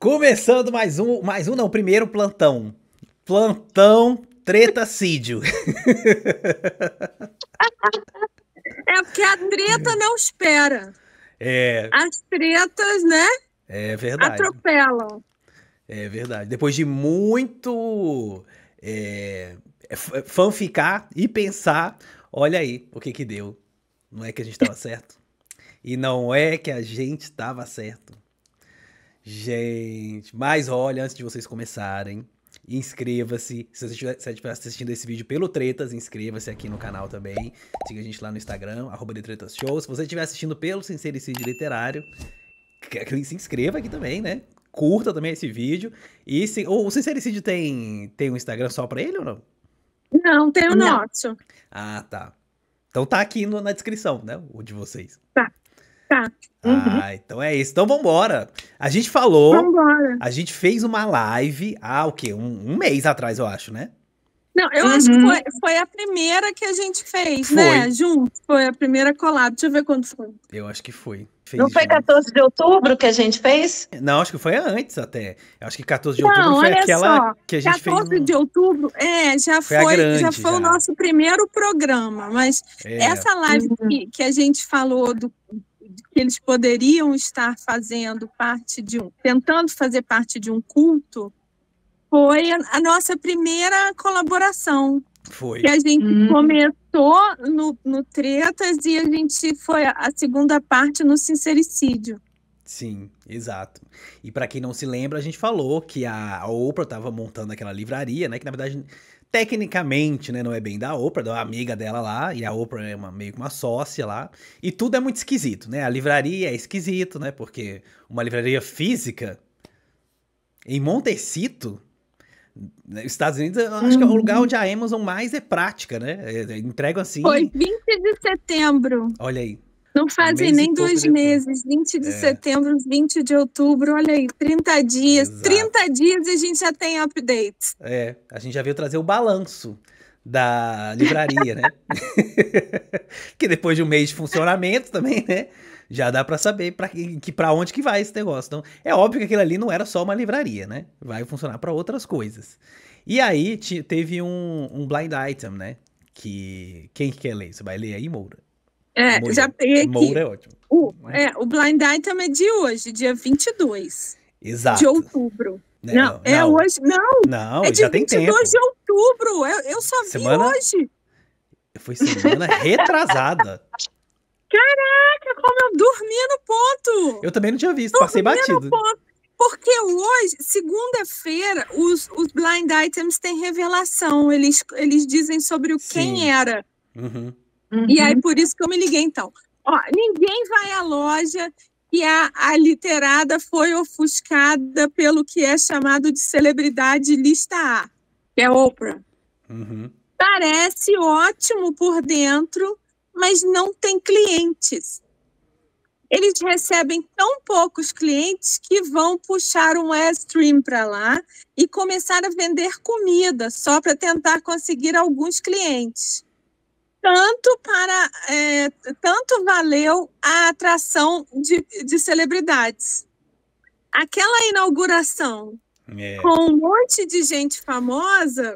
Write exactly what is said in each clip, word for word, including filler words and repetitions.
Começando mais um, mais um não, primeiro plantão. Plantão Tretacídio. É porque a treta não espera. É, As tretas, né, é verdade. atropelam. É verdade. Depois de muito é, f- fanficar e pensar, olha aí o que que deu. Não é que a gente estava certo? E não é que a gente estava certo. Gente, mas olha, antes de vocês começarem, inscreva-se. Se você estiver se estiver assistindo esse vídeo pelo Tretas, inscreva-se aqui no canal também. Siga a gente lá no Instagram, arroba The Tretas Show. Se você estiver assistindo pelo Sincericídio Literário, que- se inscreva aqui também, né? Curta também esse vídeo. E se, o Sincericídio tem, tem um Instagram só pra ele ou não? Não, tem o Não. nosso. Ah, tá. Então tá aqui no- na descrição, né? O de vocês. Tá. Uhum. Ah, então é isso. Então vambora. A gente falou, Vambora. a gente fez uma live há o quê? Um, um mês atrás, eu acho, né? Não, eu acho que Uhum. foi, foi a primeira que a gente fez, Foi. né? Junto. Foi a primeira colada. Deixa eu ver quando foi. Eu acho que foi. Fez Não foi junto. quatorze de outubro que a gente fez? Não, acho que foi antes até. Eu acho que quatorze de outubro Não, foi olha aquela só. que a gente fez. quatorze um- de outubro, é, já Foi a foi, grande, já foi já. o nosso primeiro programa. Mas É, essa live Uhum. que, que a gente falou do que eles poderiam estar fazendo parte de um, tentando fazer parte de um culto, foi a, a nossa primeira colaboração. foi. Que a gente Hum. começou no, no Tretas e a gente foi a, a segunda parte no Sincericídio. Sim, exato. E pra quem não se lembra, a gente falou que a, a Oprah tava montando aquela livraria, né? Que na verdade, tecnicamente, né, não é bem da Oprah, da amiga dela lá, e a Oprah é uma, meio que uma sócia lá. E tudo é muito esquisito, né? A livraria é esquisito, né? Porque uma livraria física em Montecito, nos Estados Unidos, eu acho que é o lugar onde a Amazon mais é prática, né? É, é, entregam assim. Foi vinte de setembro. Olha aí. Não fazem mês e nem pouco dois depois. meses. vinte de É. setembro, vinte de outubro. Olha aí, trinta dias. Exato. trinta dias e a gente já tem updates. É, a gente já veio trazer o balanço da livraria, né? Que depois de um mês de funcionamento também, né? Já dá pra saber pra, que, que pra onde que vai esse negócio. Então, é óbvio que aquilo ali não era só uma livraria, né? Vai funcionar pra outras coisas. E aí, te- teve um, um blind item, né? Que quem que quer ler? Você vai ler aí, Moura? É, Moura. já peguei aqui. Moura é ótimo. O, é, o blind item é de hoje, dia vinte e dois Exato. de outubro. Né, Não, é hoje. Não, Não, é de já tem vinte e tempo. dois de outubro. Eu, eu só vi Semana- hoje. Foi semana retrasada. Caraca, como eu dormi no ponto. Eu também não tinha visto, passei batido. Porque hoje, segunda-feira, os, os blind items têm revelação. Eles, eles dizem sobre o Sim. quem era. Uhum. Uhum. E aí, por isso que eu me liguei, então. Ó, ninguém vai à loja e a, a literada foi ofuscada pelo que é chamado de celebridade lista A, que é Oprah. Uhum. Parece ótimo por dentro, mas não tem clientes. Eles recebem tão poucos clientes que vão puxar um Airstream para lá e começar a vender comida só para tentar conseguir alguns clientes. Tanto para é, tanto valeu a atração de, de celebridades. Aquela inauguração É. com um monte de gente famosa,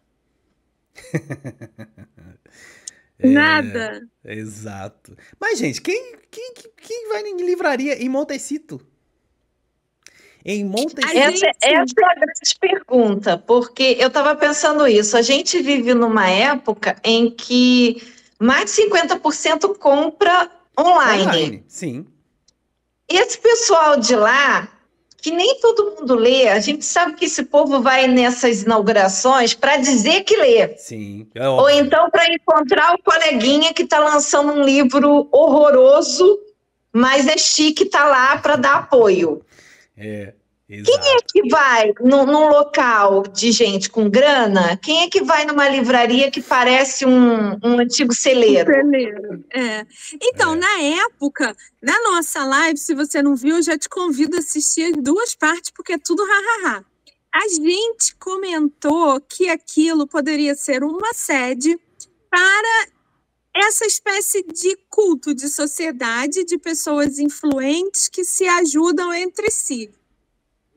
É, nada. Exato. Mas, gente, quem, quem, quem vai em livraria em Montecito? Em Montecito. A Essa, gente- essa é a grande pergunta, porque eu estava pensando isso. A gente vive numa época em que mais de cinquenta por cento compra online. Online, sim. Esse pessoal de lá, que nem todo mundo lê, a gente sabe que esse povo vai nessas inaugurações para dizer que lê. Sim. É Ou óbvio. então para encontrar o coleguinha que está lançando um livro horroroso, mas é chique, está lá para dar apoio. É, exato. Que vai num, num local de gente com grana? Quem é que vai numa livraria que parece um, um antigo celeiro? Celeiro, é. Então, É. na época, na nossa live, se você não viu, eu já te convido a assistir as duas partes, porque é tudo ha-ha-ha. A gente comentou que aquilo poderia ser uma sede para essa espécie de culto de sociedade, de pessoas influentes que se ajudam entre si. E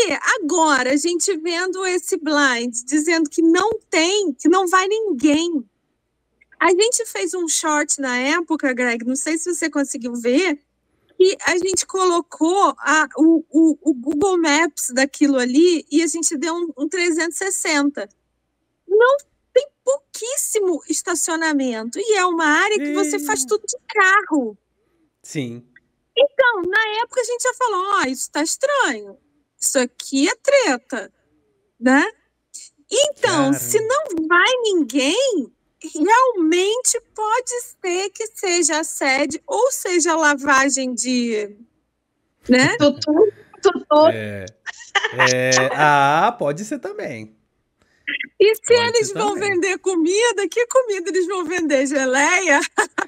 aí, agora, a gente vendo esse blind, dizendo que não tem, que não vai ninguém. A gente fez um short na época, Greg, não sei se você conseguiu ver, que a gente colocou a, o, o, o Google Maps daquilo ali e a gente deu um, um trezentos e sessenta. Não tem pouquíssimo estacionamento. E é uma área que você faz tudo de carro. Sim. Então, na época a gente já falou, ó, oh, isso tá estranho. Isso aqui é treta, né? Então, Caramba. Se não vai ninguém, realmente pode ser que seja assédio ou seja lavagem de, né? Tutu, tutu. É, é, ah, pode ser também. E se pode eles vão também. Vender comida, que comida eles vão vender? Geleia?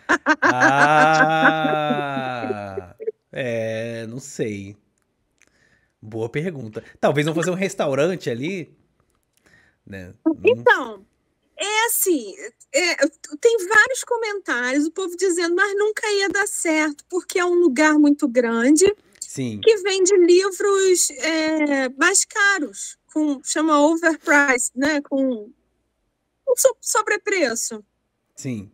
Ah, é, não sei. Boa pergunta. Talvez vão fazer um restaurante ali, né? Então, é assim, é, tem vários comentários, o povo dizendo, mas nunca ia dar certo, porque é um lugar muito grande. Sim. Que vende livros é, mais caros, com, chama overpriced, né? Com, com sobrepreço. Sim.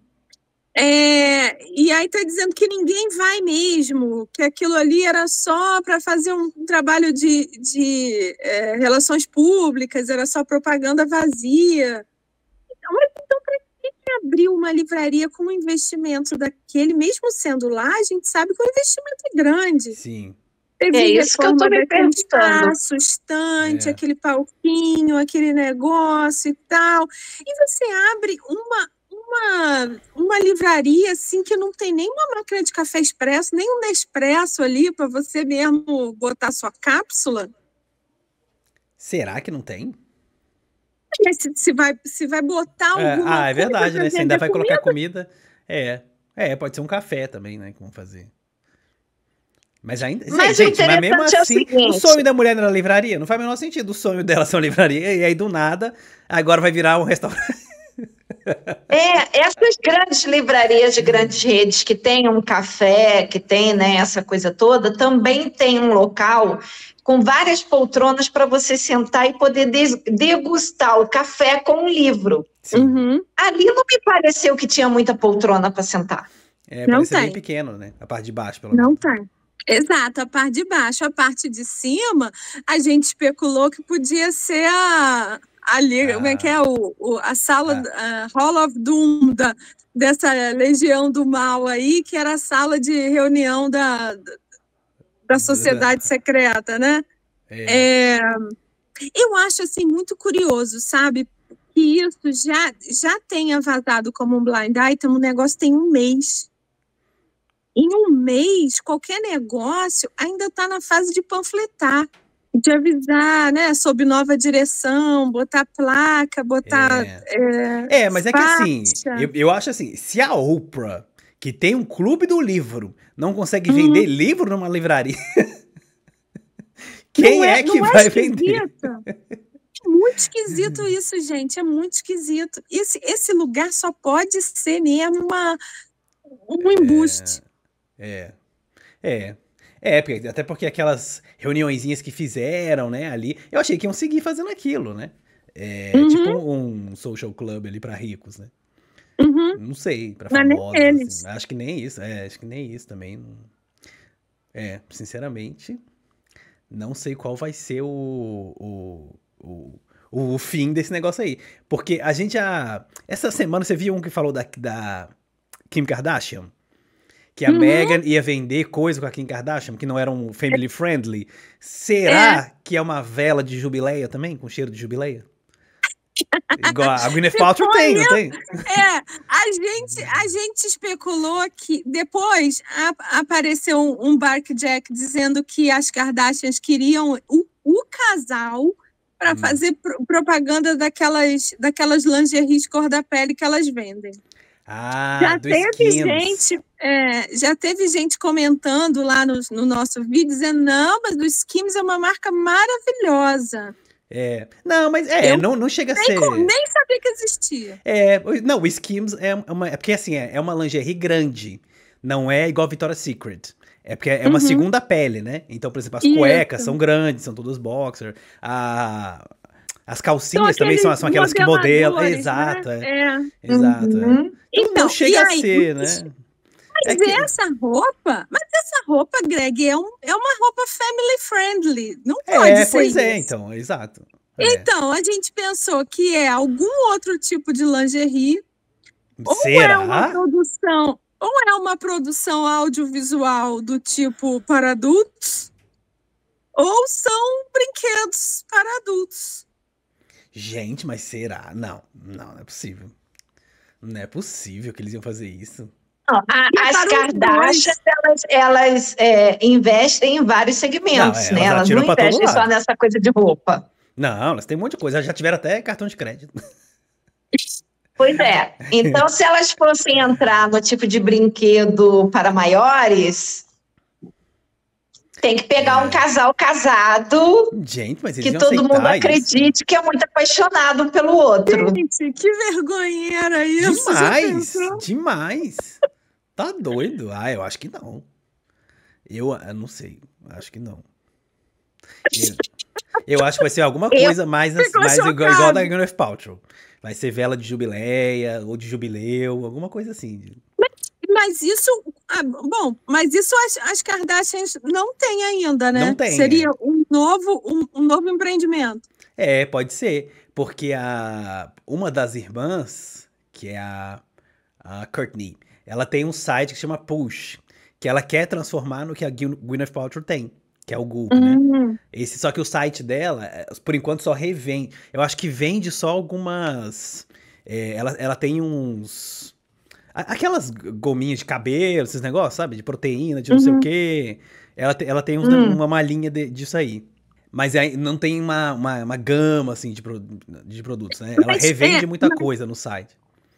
É, e aí tá dizendo que ninguém vai mesmo, que aquilo ali era só para fazer um, um trabalho de, de é, relações públicas, era só propaganda vazia. Então, então para que abrir uma livraria com um investimento daquele, mesmo sendo lá, a gente sabe que o investimento é grande. Sim. Teve é isso que eu tô me perguntando. Espaço, estante, é. aquele palquinho, aquele negócio e tal. E você abre uma, uma, uma livraria assim que não tem nenhuma máquina de café expresso, nem um Nespresso ali para você mesmo botar sua cápsula. Será que não tem? Se, se, vai, se vai botar alguma é, Ah, é verdade, né? Se ainda vai comida. colocar comida. É, é, pode ser um café também, né? Como fazer. Mas ainda. Mas gente, mas mesmo é assim, o, o sonho da mulher na livraria não faz o menor sentido. O sonho dela ser uma livraria, e aí do nada, agora vai virar um restaurante. É, essas grandes livrarias de grandes redes que tem um café, que tem, né, essa coisa toda, também tem um local com várias poltronas para você sentar e poder degustar o café com um livro. Uhum. Ali não me pareceu que tinha muita poltrona para sentar. É, não parece bem pequeno, né? A parte de baixo, pelo menos. Não tem. Exato, a parte de baixo. A parte de cima, a gente especulou que podia ser a, ali, ah. como é que é? O, o, a sala, ah. a Hall of Doom da, dessa Legião do Mal aí, que era a sala de reunião da, da sociedade secreta, né? É. É, eu acho, assim, muito curioso, sabe? Que isso já, já tenha vazado como um blind item, o negócio tem um mês. Em um mês, qualquer negócio ainda está na fase de panfletar, de avisar, né, sob nova direção, botar placa, botar... É, é, é mas é que assim, eu, eu acho assim, se a Oprah, que tem um clube do livro, não consegue uhum. vender livro numa livraria, quem é, é que vai é vender? É muito esquisito isso, gente, é muito esquisito. Esse, esse lugar só pode ser mesmo uma, um embuste. É, é, é, porque, até porque aquelas reuniõezinhas que fizeram, né, ali, eu achei que iam seguir fazendo aquilo, né, é, uhum. tipo um social club ali pra ricos, né, uhum. não sei, pra Mas famosos, nem eles. Assim, acho que nem isso, é, acho que nem isso também, não... é, sinceramente, não sei qual vai ser o, o, o, o fim desse negócio aí, porque a gente já, essa semana você viu um que falou da, da Kim Kardashian? Que a uhum. Meghan ia vender coisa com a Kim Kardashian, que não era um family friendly. Será é. que é uma vela de jubileia também, com cheiro de jubileia? Igual a Gwyneth Paltrow tem, não tem? É, a gente, a gente especulou que depois a, apareceu um, um Barkjack dizendo que as Kardashians queriam o, o casal para hum. fazer pro, propaganda daquelas, daquelas lingeries cor da pele que elas vendem. Ah, já do teve Skims. gente, é, já teve gente comentando lá no, no nosso vídeo dizendo não, mas o Skims é uma marca maravilhosa. É, não, mas é, Eu não, não chega a nem, ser. Nem sabia que existia. É, não, o Skims é uma, é porque assim é, é uma lingerie grande, não é igual a Victoria's Secret. É porque é uma Uhum. segunda pele, né? Então, por exemplo, as Isso. cuecas são grandes, são todas boxer. A, as calcinhas São também são, aqueles são aquelas que modelam. modeladores, Exato, né? é. É. Exato, é. Uhum. Então, não Então, e chega a aí? ser, Mas, né? mas É que. essa roupa, mas essa roupa, Greg, é, um, é uma roupa family friendly. Não pode É, ser pois é, isso. então, exato. É. Então, a gente pensou que é algum outro tipo de lingerie, ou é uma Será? produção, ou é uma produção audiovisual do tipo para adultos, ou são brinquedos para adultos. Gente, mas será? Não, não, não é possível. Não é possível que eles iam fazer isso. Não, a- E as para os Kardashians, elas, elas é, investem em vários segmentos, Não, é, né? elas Elas atiram não pra todo investem só lado. nessa coisa de roupa. Não, elas têm um monte de coisa. Elas já tiveram até cartão de crédito. Pois é. Então, se elas fossem entrar no tipo de brinquedo para maiores, tem que pegar um É. casal casado Gente, mas eles que iam todo mundo aceitar isso? acredite que é muito apaixonado pelo outro. Gente, que vergonheira isso, já Demais, pensou? demais. Tá doido? Ah, eu acho que não. Eu, eu não sei, acho que não. Eu, eu acho que vai ser alguma Eu coisa mais, Ficou mais igual, igual chocado. da Gwyneth Paltrow. Vai ser vela de jubileia ou de jubileu, alguma coisa assim. Mas isso, ah, bom, mas isso as, as Kardashians não têm ainda, né? Não tem, Seria é. um novo, um, um novo empreendimento. É, pode ser. Porque a, uma das irmãs, que é a, a Courtney, ela tem um site que chama Push, que ela quer transformar no que a Gwyn- Gwyneth Paltrow tem, que é o Goop, né? Hum, Esse, só que o site dela, é, por enquanto, só revende. Eu acho que vende só algumas. é, ela, ela tem uns. a- Aquelas gominhas de cabelo, esses negócios, sabe? De proteína, de não sei o uhum, quê. Ela, te- ela tem uns- Hum. uma malinha de- disso aí. Mas aí não tem uma, uma, uma gama, assim, de, pro- de produtos, né? Ela Mas, revende é, muita mas coisa no site.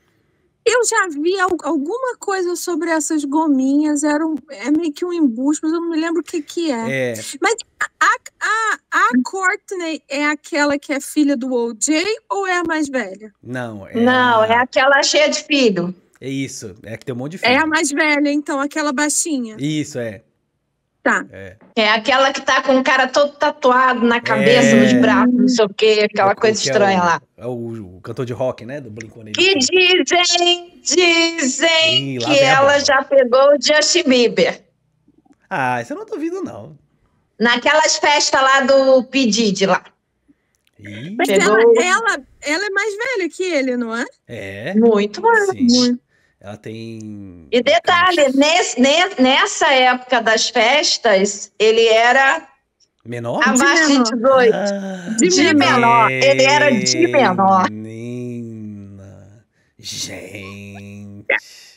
eu já vi al- alguma coisa sobre essas gominhas, era um- é meio que um embuste, mas eu não me lembro o que que é. É, Mas a, a, a Courtney é aquela que é filha do O J ou é a mais velha? não, é Não, é a... aquela cheia de filho. É isso, é que tem um monte de É a filho. mais velha, então, aquela baixinha. Isso, é. Tá. É, É aquela que tá com o cara todo tatuado na cabeça, nos é braços, não sei o quê, aquela o, o coisa que é estranha o, lá. é o, o cantor de rock, né? Do blink one Que eighty two. dizem, dizem Ih, lá que vem a ela bomba. já pegou o Justin Bieber. Ah, isso eu não duvido, não. Naquelas festas lá do P. Diddy lá. Ih, Mas Pegou ela, ela, ela é mais velha que ele, não é? é, muito mais. sim. Muito. Ela tem... E detalhe, nesse, ne- nessa época das festas, ele era Menor? abaixo de menor. dezoito. Ah, De De menor. Ele era de menor. menina. Gente.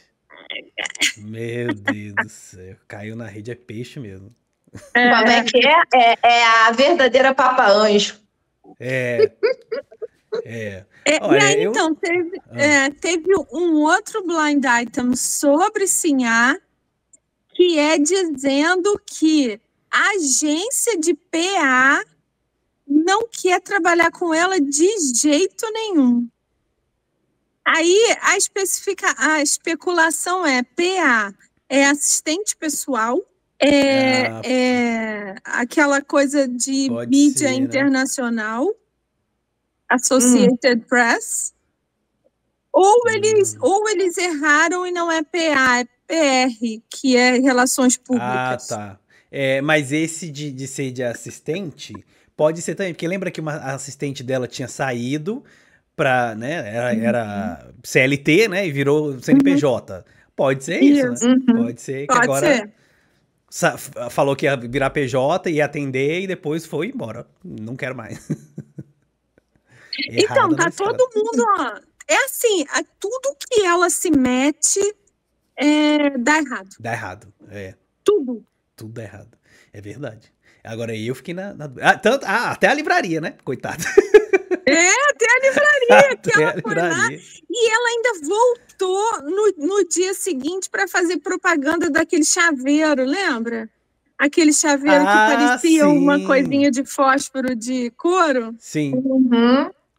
Meu Deus do céu. Caiu na rede, é peixe mesmo. Como é que é? É, é a verdadeira Papa Anjo. É, é. É, e Olha, aí, eu... então, teve, Ah. é, teve um outro blind item sobre Sinhá, que é dizendo que a agência de P A não quer trabalhar com ela de jeito nenhum. Aí a, especifica, a especulação é P A é assistente pessoal, é, Ah, é aquela coisa de pode mídia ser, né? internacional, Associated Press, ou eles, Hum. ou eles erraram e não é P A, é P R, que é Relações Ah, Públicas. tá. É, mas esse de, de ser de assistente pode ser também, porque lembra que uma assistente dela tinha saído pra, né, era, era C L T, né, e virou C N P J. Pode ser isso, Isso. né? Uhum. Pode ser que Pode agora ser. sa- falou que ia virar P J, ia atender e depois foi embora. Não quero mais. Então, Errada tá na história. todo mundo, ó. É assim, a- tudo que ela se mete é, dá errado. Dá errado. É, Tudo. tudo dá errado. É verdade. Agora eu fiquei na. na- Ah, tanto, ah, até a livraria, né? Coitado. É, até a livraria que Até ela a foi lá. livraria. E ela ainda voltou no, no dia seguinte para fazer propaganda daquele chaveiro, lembra? Aquele chaveiro que Ah, parecia uma sim. coisinha de fósforo de couro. Sim. Uhum.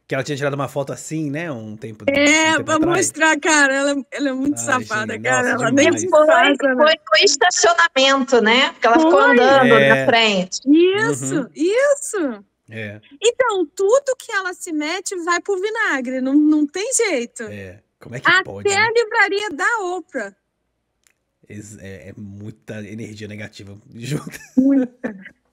Que ela tinha tirado uma foto assim, né? Um tempo, um É, tempo pra atrás. mostrar, cara, ela, ela é muito Ai, safada, gente, cara. nossa, Ela nem demais. Foi, passa, foi né? no estacionamento, né? Porque ela ficou Foi. andando na É. frente. Isso, Uhum. isso. É, Então, tudo que ela se mete vai pro vinagre, não, não tem jeito. é. Como é que pode, Até né? a livraria da Oprah. Ex- É, é muita energia negativa junto Muita.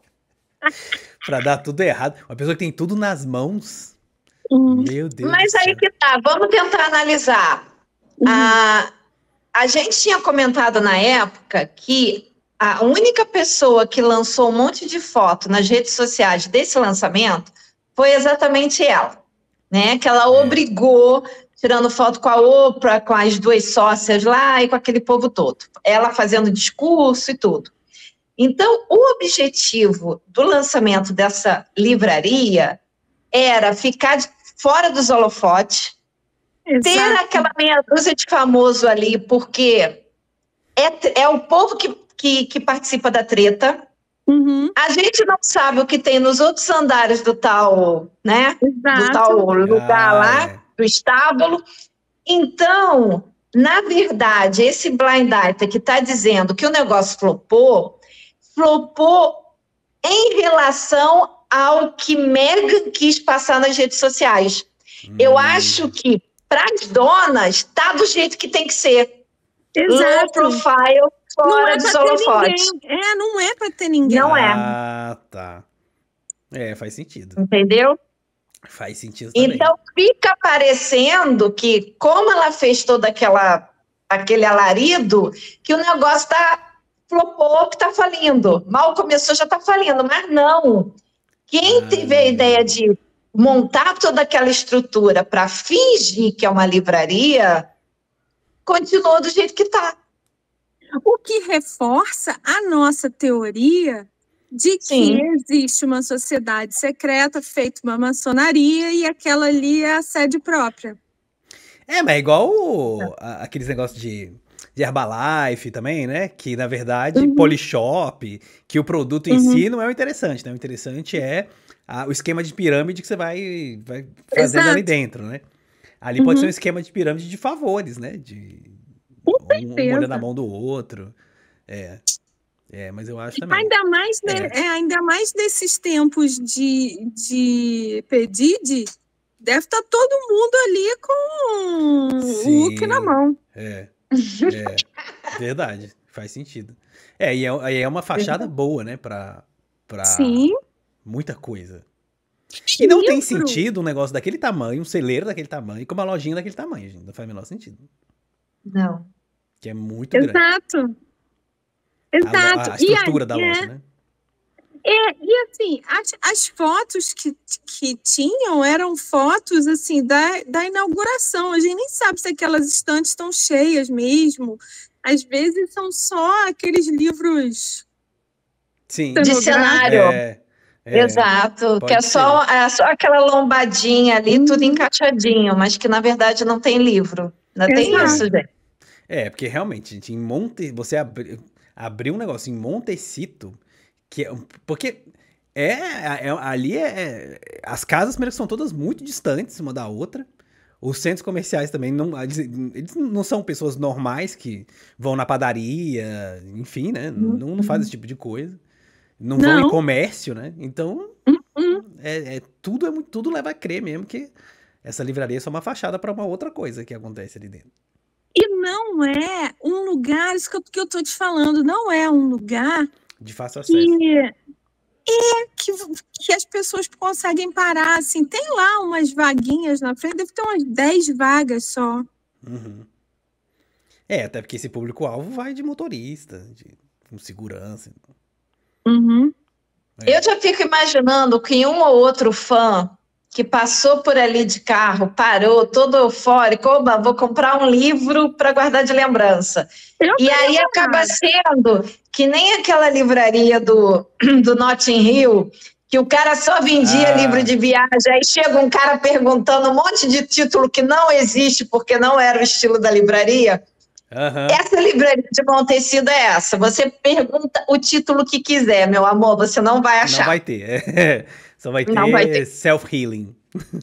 pra dar tudo errado. Uma pessoa que tem tudo nas mãos. Hum. Meu Deus Mas do aí céu. que tá, vamos tentar analisar. Uhum. A, a gente tinha comentado na época que a única pessoa que lançou um monte de foto nas redes sociais desse lançamento foi exatamente ela, né? Que ela É. obrigou, tirando foto com a Oprah, com as duas sócias lá e com aquele povo todo. Ela fazendo discurso e tudo. Então, o objetivo do lançamento dessa livraria era ficar de- fora dos holofotes, ter Exato. aquela meia dúzia de famoso ali, porque é, t- é o povo que, que, que participa da treta. Uhum. A gente não sabe o que tem nos outros andares do tal, né? Do Exato. tal lugar Ah, lá, é. do estábulo. Então, na verdade, esse blind item que está dizendo que o negócio flopou, flopou em relação ao que Meghan quis passar nas redes sociais. Eu Hum. acho que, para as donas, tá do jeito que tem que ser. Low Exato. profile, Não fora é dos pra ter holofotes. ninguém. É, não é pra ter ninguém. Não é, Ah, tá. É, faz sentido. entendeu? Faz sentido também. Então, fica parecendo que, como ela fez todo aquela, aquele alarido, que o negócio tá flopou, que tá falindo. Mal começou, já tá falindo. Mas não. Quem Ah. teve a ideia de montar toda aquela estrutura para fingir que é uma livraria, continuou do jeito que tá. O que reforça a nossa teoria de que Sim. existe uma sociedade secreta feita uma maçonaria e aquela ali é a sede própria. É, mas é igual o- a- aqueles negócios de, de Herbalife também, né? Que, na verdade, Uhum. Polishop, que o produto em Uhum. si não é o interessante, né? O interessante é a- o esquema de pirâmide que você vai, vai fazendo Exato. ali dentro, né? Ali pode Uhum. ser um esquema de pirâmide de favores, né? De Com um, um certeza. olhando na mão do outro. É, é, mas eu acho também. Ainda mais, né, é, ainda mais nesses tempos de, de pedide, deve estar todo mundo ali com o look na Sim. mão. É, é, verdade, faz sentido. É, e é, aí é uma fachada boa, né, pra, pra Sim. muita coisa. E não tem Livro. sentido um negócio daquele tamanho, um celeiro daquele tamanho, com uma lojinha daquele tamanho, gente. Não faz o menor sentido. Não. Que é muito grande. Exato. A, lo- Exato. a E estrutura aí, da é, loja, né? É, e assim, as, as fotos que, que tinham eram fotos, assim, da, da inauguração. A gente nem sabe se aquelas estantes estão cheias mesmo. Às vezes são só aqueles livros Sim. De cenário. É, é, Exato. pode Que é só, é só aquela lombadinha ali, tudo Uhum. encaixadinho, mas que na verdade não tem livro. Ainda tem Exato. isso, gente. É, porque realmente, gente, em Monte, você abri, abrir um negócio em Montecito, que é, um- porque é, é- ali é, é- as casas primeiro que são todas muito distantes uma da outra. Os centros comerciais também não, eles, eles não são pessoas normais que vão na padaria, enfim, né? Não, não fazem esse tipo de coisa. Não vão em Não. comércio, né? Então, Uhum. é, é- tudo, é, muito- tudo leva a crer mesmo que essa livraria é só uma fachada para uma outra coisa que acontece ali dentro. E não é um lugar, isso que eu, que eu tô te falando, não é um lugar De fácil acesso. que é que, que as pessoas conseguem parar, assim, tem lá umas vaguinhas na frente, deve ter umas dez vagas só. Uhum. É, até porque esse público-alvo vai de motorista, de com segurança. Uhum. É. Eu já fico imaginando que um ou outro fã que passou por ali de carro, parou, todo eufórico, oba, vou comprar um livro para guardar de lembrança. Eu E aí acaba sendo que nem aquela livraria do, do Notting Hill, que o cara só vendia Ah. livro de viagem, aí chega um cara perguntando um monte de título que não existe porque não era o estilo da livraria. Aham. Essa livraria de Montecido é essa. Você pergunta o título que quiser, meu amor, você não vai achar. Não vai ter. É. Só vai Não vai ter ter. self-healing.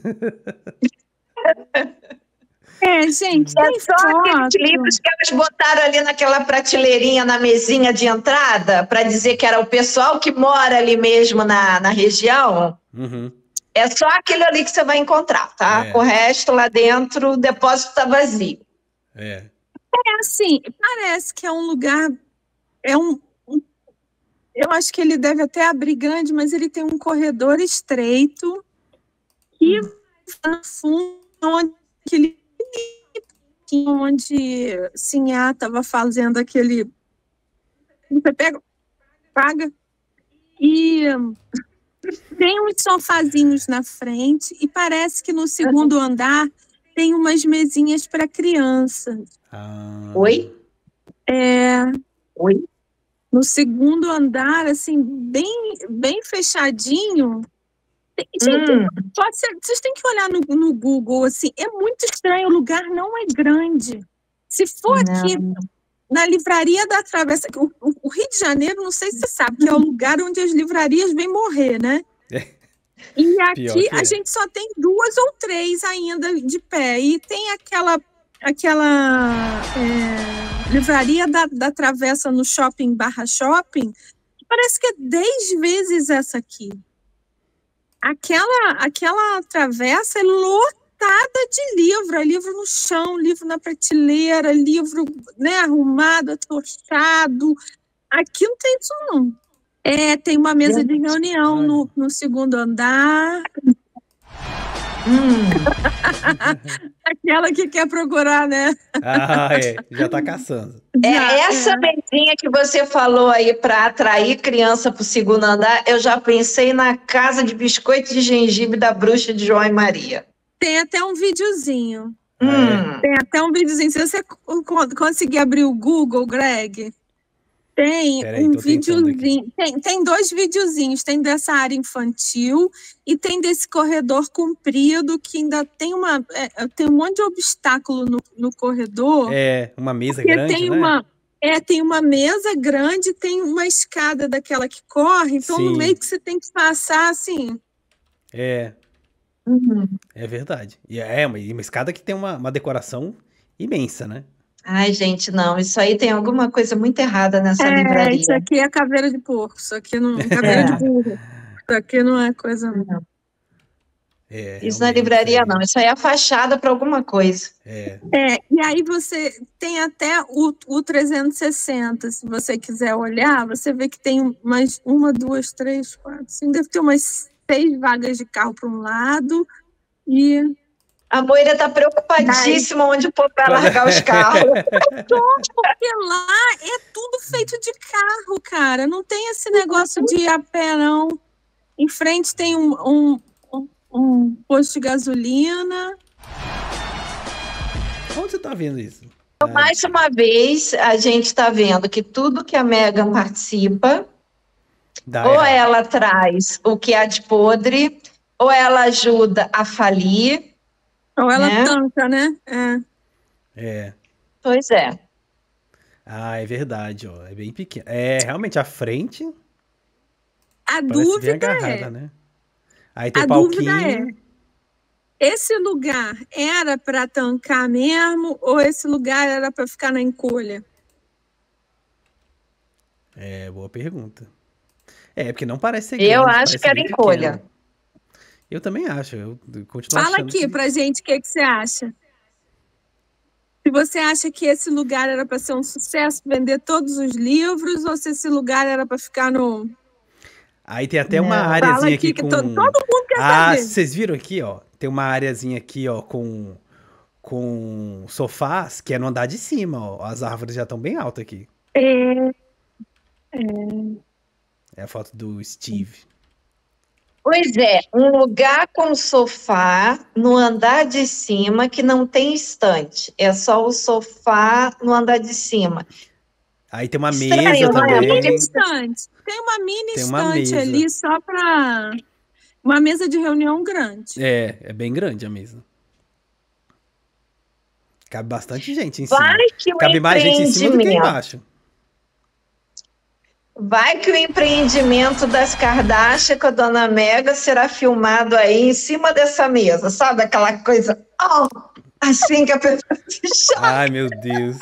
É, gente, É tem só aqueles foto. livros que elas botaram ali naquela prateleirinha na mesinha de entrada para dizer que era o pessoal que mora ali mesmo na, na região. Uhum. É só aquele ali que você vai encontrar, tá? É. O resto lá dentro, o depósito tá vazio. É. É assim, parece que é um lugar, é um, um- eu acho que ele deve até abrir grande, mas ele tem um corredor estreito que vai no fundo, onde aquele onde Sinhá estava fazendo aquele, você pega, paga e tem uns sofazinhos na frente e parece que no segundo andar tem umas mesinhas para crianças. Ah, Oi? É, Oi? no segundo andar, assim, bem, bem fechadinho. Tem- gente, Hum, pode ser- vocês têm que olhar no, no Google, assim, é muito estranho, o lugar não é grande. Se for aqui não. na Livraria da Travessa, o, o- o Rio de Janeiro, não sei se você sabe, que é o lugar onde as livrarias vêm morrer, né? E pior aqui que a é. gente só tem duas ou três ainda de pé. E tem aquela, aquela é, livraria da, da Travessa no shopping barra shopping, que parece que é dez vezes essa aqui. Aquela, aquela travessa é lotada de livro, é livro no chão, livro na prateleira, livro, né, arrumado, atochado. Aqui não tem isso, não. É, tem uma mesa de reunião Olha. no, no segundo andar. Hum. Aquela que quer procurar, né? Ah, é. Já tá caçando. É Já, essa é. mesinha que você falou aí para atrair criança para o segundo andar, eu já pensei na casa de biscoito de gengibre da bruxa de João e Maria. Tem até um videozinho. Ah, é? Hum. Tem até um videozinho. Se você co- co- conseguir abrir o Google, Greg, tem Peraí, um tô tentando aqui. videozinho. Tem, tem dois videozinhos. Tem dessa área infantil e tem desse corredor comprido que ainda tem uma é, tem um monte de obstáculo no, no corredor. É, uma mesa Porque grande, tem né? uma, é, tem uma mesa grande, tem uma escada daquela que corre, então no Sim. meio que você tem que passar assim. É, Uhum. é verdade. E é uma, e uma escada que tem uma, uma decoração imensa, né? Ai, gente, não, isso aí tem alguma coisa muito errada nessa É, livraria. isso aqui é caveira de porco, isso aqui não caveira É. de burro. Isso aqui não é coisa. Não, É, isso não é realmente, livraria, aí- não. Isso aí é a fachada para alguma coisa. É, É, e aí você tem até o, o trezentos e sessenta, se você quiser olhar, você vê que tem mais uma, duas, três, quatro, cinco, deve ter umas seis vagas de carro para um lado e A Moira tá preocupadíssima onde o povo vai largar os carros. porque lá é tudo feito de carro, cara. Não tem esse negócio de ir a pé, não. Em frente tem um, um, um, um posto de gasolina. onde você tá vendo isso? Mais uma vez, a gente está vendo que tudo que a Megan participa, Dá ou errado. ela traz o que há de podre, ou ela ajuda a falir. Ou ela Né? tanca, né? É. É. Pois é. Ah, é verdade, ó. É bem pequeno. É, realmente, a frente A parece bem dúvida agarrada, é, né? Aí tem a o dúvida palquinho. esse lugar era para tancar mesmo ou esse lugar era para ficar na encolha? É, boa pergunta. É, porque não parece ser Eu grande, acho parece que era bem encolha. pequeno. Eu também acho, eu continuo Fala achando aqui que... pra gente o que, que você acha. Se você acha que esse lugar era para ser um sucesso, vender todos os livros, ou se esse lugar era para ficar no. Aí tem até uma Não. Fala areazinha aqui aqui que com... todo, todo mundo quer Ah, saber. vocês viram aqui, ó? Tem uma areazinha aqui, ó, com... com sofás, que é no andar de cima, ó. As árvores já estão bem altas aqui. É, É a foto do Steve. Pois é, um lugar com sofá no andar de cima que não tem estante. É só o sofá no andar de cima. Aí tem uma Estranho, mesa não é? mini também. estante. Tem uma mini Tem uma estante mesa. ali só para uma mesa de reunião grande. É, é bem grande a mesa. Cabe bastante gente em cima. Vai que o Cabe mais gente em cima do que empreendimento. embaixo. Vai que o empreendimento das Kardashian com a dona Mega será filmado aí em cima dessa mesa, sabe? Aquela coisa, oh, assim que a pessoa se choca. Ai, meu Deus.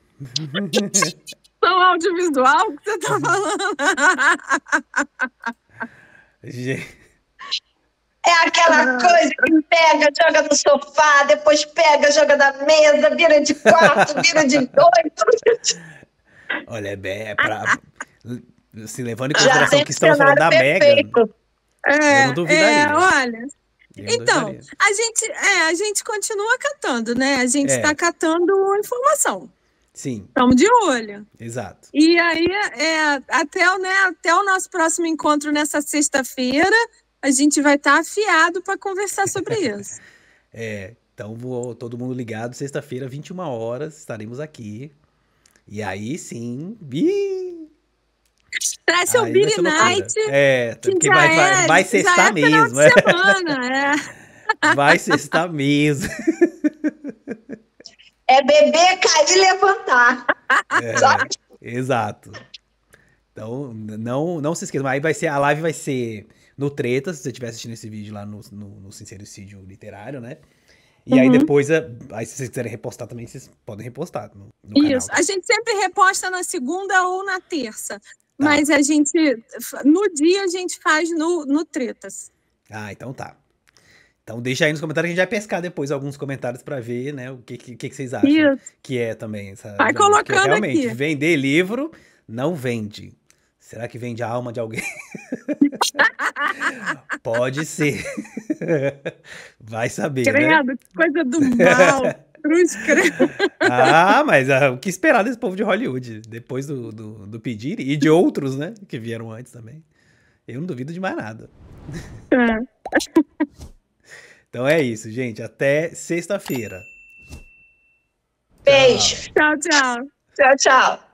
São audiovisual que você tá falando? Gente, É aquela coisa que pega, joga no sofá, depois pega, joga na mesa, vira de quatro, vira de dois. olha, é bem, é pra, assim, levando em Já consideração tem que estamos falando da cenário Mega, perfeito. eu É, não duvidaria. é, olha. Eu não Então, duvidaria. a gente, é, a gente continua catando, né? A gente É. está catando informação. Sim, Estamos de olho. exato. E aí, é, até, o, né, até o nosso próximo encontro nessa sexta-feira, a gente vai estar afiado para conversar sobre isso. É, então vou, todo mundo ligado, sexta-feira, vinte e uma horas, estaremos aqui. E aí sim, bi... Traz seu aí vai Beer ser loucura. Night, É, que porque já vai, vai, é, vai já sextar é final mesmo. de semana, é. Vai sextar mesmo. É beber, cair e levantar. É, exato. Então, não, não se esqueçam. Aí vai ser, a live vai ser no Treta, se você estiver assistindo esse vídeo lá no, no, no Sincericídio Literário, né? E aí Uhum. depois, a- aí se vocês quiserem repostar também, vocês podem repostar no, no canal. Isso. A gente sempre reposta na segunda ou na terça. Mas a gente, no dia, a gente faz no, no Tretas. Ah, então tá. Então deixa aí nos comentários que a gente vai pescar depois alguns comentários pra ver, né, o que, que, que vocês acham Isso. que é também essa. Vai Porque colocando realmente, aqui. vender livro não vende. Será que vende a alma de alguém? Pode ser. Vai saber, né? Credo, que coisa do mal. Cruz, credo. Ah, mas ah, o que esperar desse povo de Hollywood? Depois do, do, do pedir e de outros, né? Que vieram antes também. Eu não duvido de mais nada. É. Então é isso, gente. Até sexta-feira. Beijo. Tchau, tchau. Tchau, tchau.